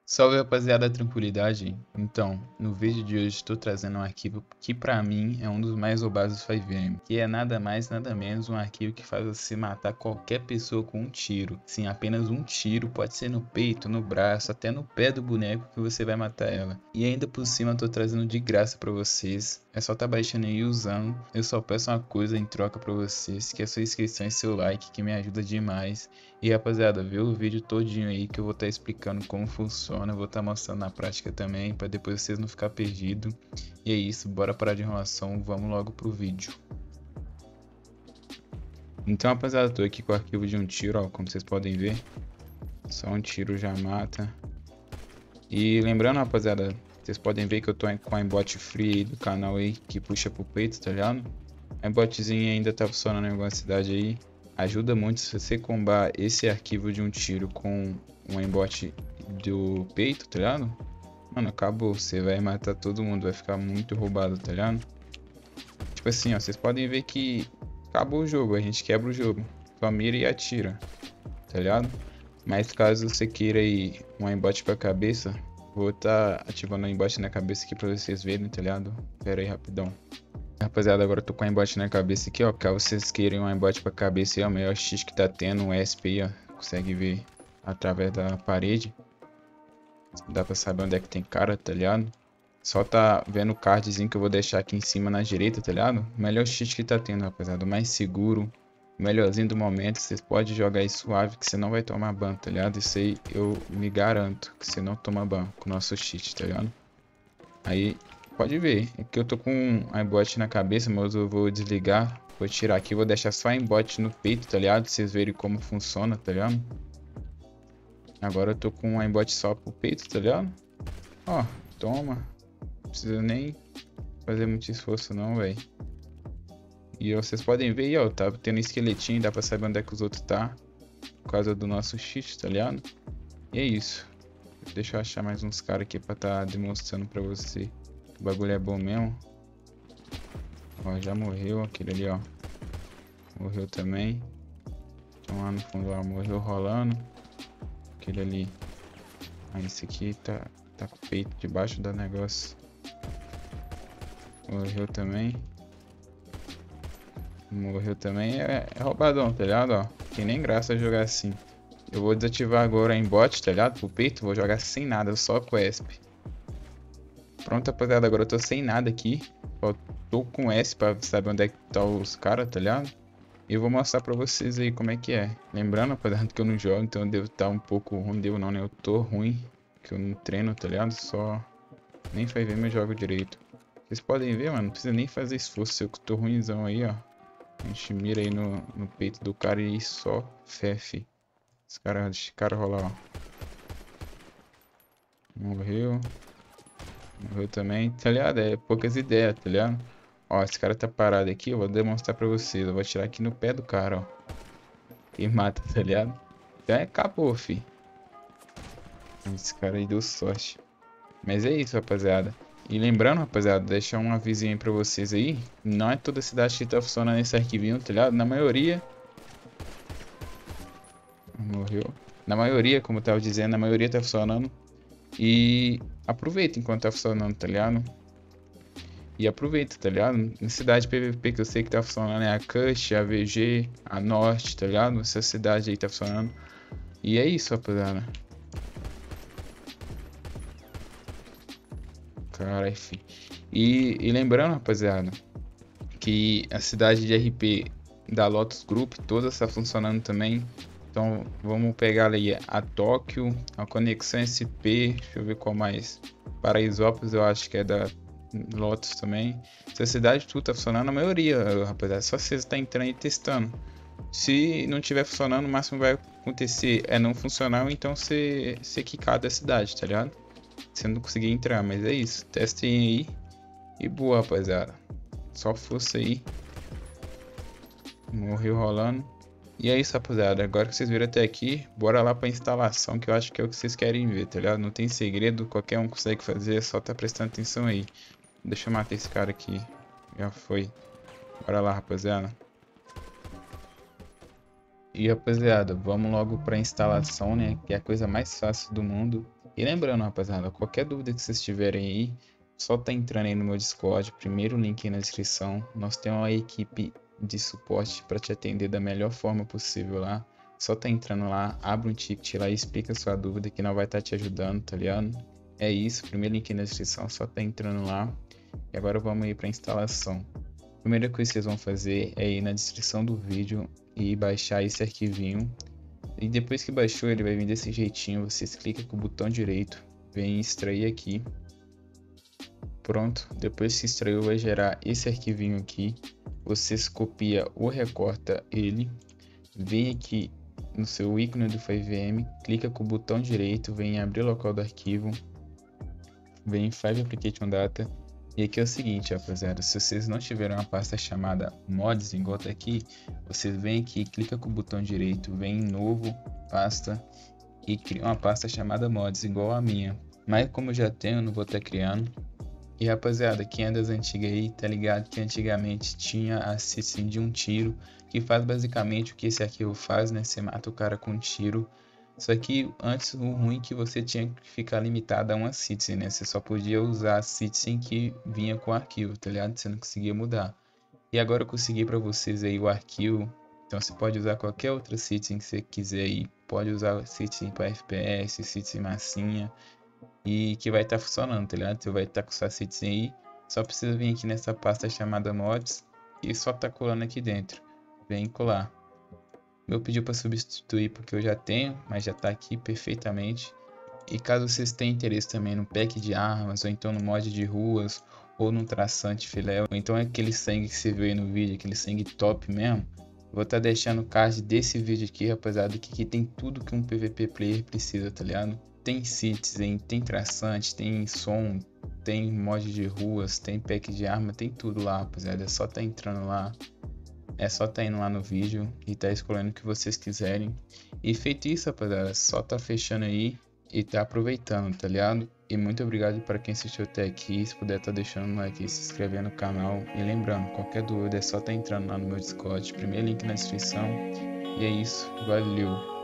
Salve rapaziada, tranquilidade? Então, no vídeo de hoje estou trazendo um arquivo que pra mim é um dos mais roubados do 5M, que é nada mais nada menos um arquivo que faz você matar qualquer pessoa com um tiro. Sim, apenas um tiro, pode ser no peito, no braço, até no pé do boneco que você vai matar ela. E ainda por cima eu tô trazendo de graça pra vocês, é só tá baixando aí e usando. Eu só peço uma coisa em troca pra vocês, que é sua inscrição e seu like, que me ajuda demais. E rapaziada, vê o vídeo todinho aí que eu vou estar explicando como funciona, eu vou estar mostrando na prática também, para depois vocês não ficar perdido. E é isso, bora parar de enrolação, vamos logo pro vídeo. Então rapaziada, tô aqui com o arquivo de um tiro, ó, como vocês podem ver. Só um tiro já mata. E lembrando rapaziada, vocês podem ver que eu tô com a aimbot free do canal aí, que puxa pro peito, tá ligado? A aimbotzinha ainda tá funcionando em alguma cidade aí. Ajuda muito se você combar esse arquivo de um tiro com um aimbot do peito, tá ligado? Mano, acabou. Você vai matar todo mundo, vai ficar muito roubado, tá ligado? Tipo assim, ó, vocês podem ver que acabou o jogo, a gente quebra o jogo. Só mira e atira, tá ligado? Mas caso você queira ir um aimbot pra cabeça, vou estar ativando o aimbot na cabeça aqui pra vocês verem, tá ligado? Pera aí, rapidão. Rapaziada, agora eu tô com a aimbot na cabeça aqui, ó. Caso vocês queiram um aimbot pra cabeça aí, ó, o maior X que tá tendo, um ESP aí, ó. Consegue ver através da parede. Dá pra saber onde é que tem cara, tá ligado? Só tá vendo o cardzinho que eu vou deixar aqui em cima na direita, tá ligado? O melhor X que tá tendo, rapaziada. O mais seguro, o melhorzinho do momento. Vocês podem jogar aí suave que você não vai tomar ban, tá ligado? Isso aí eu me garanto que você não toma ban com o nosso cheat, tá ligado? Aí pode ver, é que eu tô com um aimbot na cabeça, mas eu vou desligar, vou tirar aqui, vou deixar só aimbot no peito, tá ligado? Pra vocês verem como funciona, tá ligado? Agora eu tô com um aimbot só pro peito, tá ligado? Ó, toma. Não precisa nem fazer muito esforço não, velho. E ó, vocês podem ver aí, ó, tá tendo esqueletinho, dá pra saber onde é que os outros tá. Por causa do nosso cheat, tá ligado? E é isso. Deixa eu achar mais uns caras aqui pra tá demonstrando pra você. O bagulho é bom mesmo. Ó, já morreu aquele ali, ó. Morreu também. Tem um lá no fundo, ó, morreu rolando. Aquele ali. Ah, esse aqui tá com o peito debaixo do negócio. Morreu também. Morreu também. É roubadão, tá ligado? Ó, tem nem graça jogar assim. Eu vou desativar agora em bot, tá ligado? Pro peito, vou jogar sem nada, só com ESP. Pronto, rapaziada, agora eu tô sem nada aqui. Só tô com S pra saber onde é que tá os caras, tá ligado? E eu vou mostrar pra vocês aí como é que é. Lembrando, rapaziada, que eu não jogo, então eu devo estar um pouco ruim. Devo não, né? Eu tô ruim, que eu não treino, tá ligado? Só nem vai ver meu jogo direito. Vocês podem ver, mano, não precisa nem fazer esforço. Eu que tô ruimzão aí, ó. A gente mira aí no peito do cara e só fé, fi. Esse cara rolar, ó. Morreu. Morreu também, tá ligado? É poucas ideias, tá ligado? Ó, esse cara tá parado aqui, eu vou demonstrar pra vocês. Eu vou atirar aqui no pé do cara, ó. E mata, tá ligado? Então acabou, fi. Esse cara aí deu sorte. Mas é isso, rapaziada. E lembrando, rapaziada, deixar um avisinho aí pra vocês aí. Não é toda cidade que tá funcionando nesse arquivinho, tá ligado? Na maioria... Morreu. Na maioria, como eu tava dizendo, na maioria tá funcionando. E aproveita enquanto tá funcionando, tá ligado? E aproveita, tá ligado? Na cidade PVP que eu sei que tá funcionando é a Cush, a VG, a Norte, tá ligado? Essa cidade aí tá funcionando. E é isso, rapaziada. Caralho, fi. E lembrando, rapaziada, que a cidade de RP da Lotus Group toda está funcionando também. Então vamos pegar ali a Tóquio, a Conexão SP, deixa eu ver qual mais. Paraisópolis eu acho que é da Lotus também. Essa cidade tudo tá funcionando, a maioria, rapaziada. Só você está entrando e testando. Se não tiver funcionando, o máximo que vai acontecer é não funcionar ou então ser quicado da cidade, tá ligado? Você não conseguir entrar, mas é isso. Testem aí e boa, rapaziada. Só força aí. Morreu rolando. E é isso, rapaziada. Agora que vocês viram até aqui, bora lá pra instalação, que eu acho que é o que vocês querem ver, tá ligado? Não tem segredo, qualquer um consegue fazer, é só tá prestando atenção aí. Deixa eu matar esse cara aqui. Já foi. Bora lá, rapaziada. E rapaziada, vamos logo pra instalação, né? Que é a coisa mais fácil do mundo. E lembrando, rapaziada, qualquer dúvida que vocês tiverem aí, só tá entrando aí no meu Discord, primeiro link aí na descrição. Nós temos uma equipe de suporte para te atender da melhor forma possível lá. Só tá entrando lá, abre um ticket lá e explica a sua dúvida que não vai estar te ajudando, tá ligado? É isso, primeiro link aí na descrição, só tá entrando lá. E agora vamos aí para instalação. A primeira coisa que vocês vão fazer é ir na descrição do vídeo e baixar esse arquivinho. E depois que baixou, ele vai vir desse jeitinho. Vocês clicam com o botão direito, vem extrair aqui. Pronto, depois que extraiu, vai gerar esse arquivinho aqui. Vocês copia ou recorta ele, vem aqui no seu ícone do FiveM, clica com o botão direito, vem em abrir local do arquivo, vem em Five Application Data. E aqui é o seguinte, rapaziada, se vocês não tiverem uma pasta chamada mods, igual tá aqui, vocês vêm aqui, clica com o botão direito, vem em novo, pasta, e cria uma pasta chamada mods, igual a minha. Mas como eu já tenho, eu não vou estar criando. E rapaziada, quem é das antigas aí, tá ligado que antigamente tinha a cutscene de um tiro, que faz basicamente o que esse arquivo faz, né? Você mata o cara com um tiro. Só que antes o ruim é que você tinha que ficar limitado a uma cutscene, né? Você só podia usar a cutscene que vinha com o arquivo, tá ligado? Você não conseguia mudar. E agora eu consegui para vocês aí o arquivo. Então você pode usar qualquer outra cutscene que você quiser aí. Pode usar a cutscene para FPS, cutscene massinha. E que vai estar funcionando, tá ligado? Você vai estar com sua cutscene aí. Só precisa vir aqui nessa pasta chamada mods. E só tá colando aqui dentro. Vem colar. Eu pedi para substituir porque eu já tenho, mas já está aqui perfeitamente. E caso vocês tenham interesse também no pack de armas, ou então no mod de ruas, ou no traçante filé, ou então aquele sangue que você viu aí no vídeo, aquele sangue top mesmo, vou estar deixando o card desse vídeo aqui, rapaziada, que aqui tem tudo que um PVP player precisa, tá ligado? Tem citizen, tem traçante, tem som, tem mod de ruas, tem pack de arma, tem tudo lá, rapaziada. É só tá entrando lá. É só tá indo lá no vídeo e tá escolhendo o que vocês quiserem. E feito isso, rapaziada, só tá fechando aí e tá aproveitando, tá ligado? E muito obrigado para quem assistiu até aqui. Se puder tá deixando um like e se inscrever no canal. E lembrando, qualquer dúvida é só tá entrando lá no meu Discord. Primeiro link na descrição. E é isso, valeu!